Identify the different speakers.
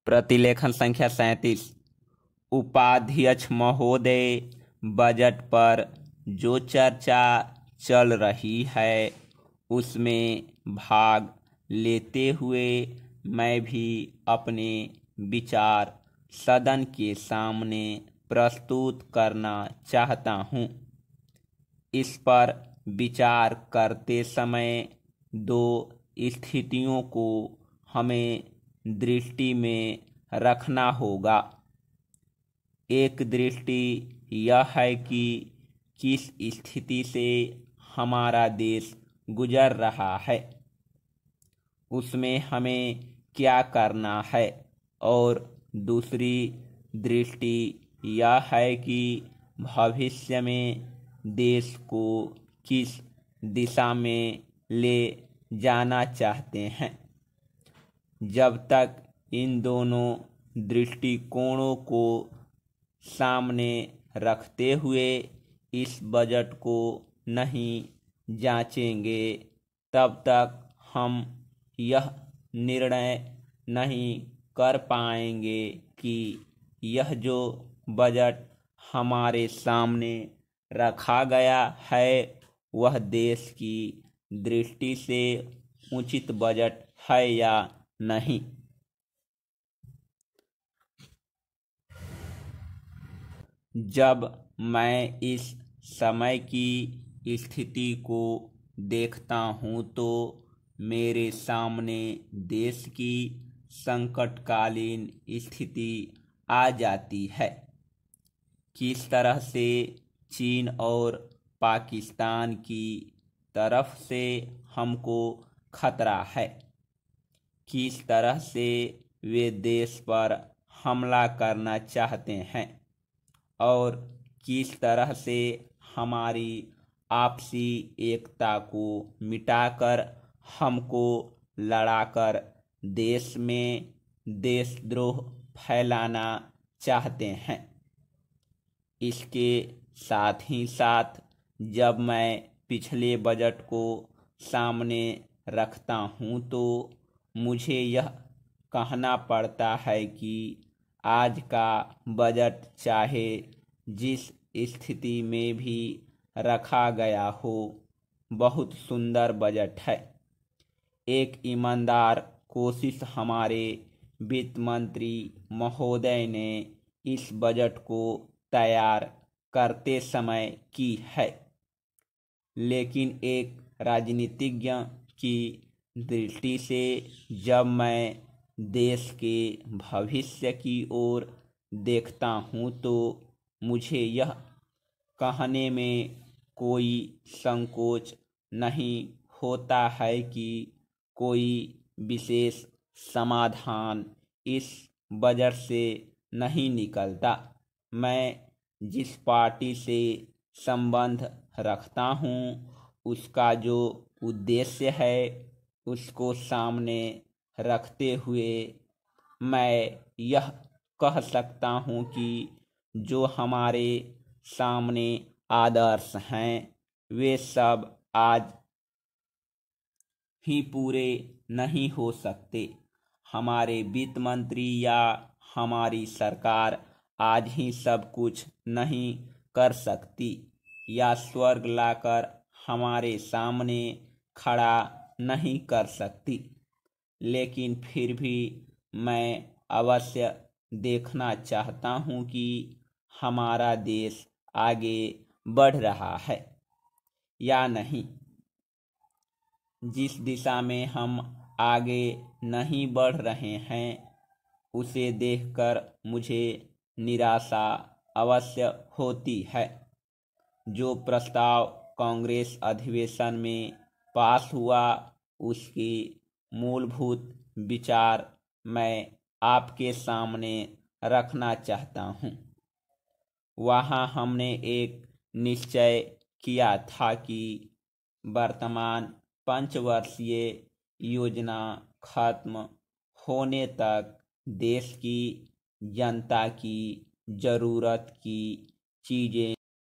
Speaker 1: प्रतिलेखन संख्या 37। उपाध्यक्ष महोदय, बजट पर जो चर्चा चल रही है उसमें भाग लेते हुए मैं भी अपने विचार सदन के सामने प्रस्तुत करना चाहता हूँ। इस पर विचार करते समय दो स्थितियों को हमें दृष्टि में रखना होगा। एक दृष्टि यह है कि किस स्थिति से हमारा देश गुजर रहा है, उसमें हमें क्या करना है, और दूसरी दृष्टि यह है कि भविष्य में देश को किस दिशा में ले जाना चाहते हैं। जब तक इन दोनों दृष्टिकोणों को सामने रखते हुए इस बजट को नहीं जांचेंगे, तब तक हम यह निर्णय नहीं कर पाएंगे कि यह जो बजट हमारे सामने रखा गया है वह देश की दृष्टि से उचित बजट है या नहीं। जब मैं इस समय की स्थिति को देखता हूँ तो मेरे सामने देश की संकटकालीन स्थिति आ जाती है। किस तरह से चीन और पाकिस्तान की तरफ से हमको खतरा है, किस तरह से वे देश पर हमला करना चाहते हैं, और किस तरह से हमारी आपसी एकता को मिटाकर हमको लड़ाकर देश में देशद्रोह फैलाना चाहते हैं। इसके साथ ही साथ जब मैं पिछले बजट को सामने रखता हूँ तो मुझे यह कहना पड़ता है कि आज का बजट चाहे जिस स्थिति में भी रखा गया हो, बहुत सुंदर बजट है। एक ईमानदार कोशिश हमारे वित्त मंत्री महोदय ने इस बजट को तैयार करते समय की है, लेकिन एक राजनीतिज्ञ की दृष्टि से जब मैं देश के भविष्य की ओर देखता हूँ तो मुझे यह कहने में कोई संकोच नहीं होता है कि कोई विशेष समाधान इस बजट से नहीं निकलता। मैं जिस पार्टी से संबंध रखता हूँ उसका जो उद्देश्य है उसको सामने रखते हुए मैं यह कह सकता हूँ कि जो हमारे सामने आदर्श हैं वे सब आज ही पूरे नहीं हो सकते। हमारे वित्त मंत्री या हमारी सरकार आज ही सब कुछ नहीं कर सकती या स्वर्ग लाकर हमारे सामने खड़ा नहीं कर सकती, लेकिन फिर भी मैं अवश्य देखना चाहता हूँ कि हमारा देश आगे बढ़ रहा है या नहीं। जिस दिशा में हम आगे नहीं बढ़ रहे हैं उसे देखकर मुझे निराशा अवश्य होती है। जो प्रस्ताव कांग्रेस अधिवेशन में पास हुआ उसकी मूलभूत विचार मैं आपके सामने रखना चाहता हूँ। वहाँ हमने एक निश्चय किया था कि वर्तमान पंचवर्षीय योजना खत्म होने तक देश की जनता की जरूरत की चीज़ें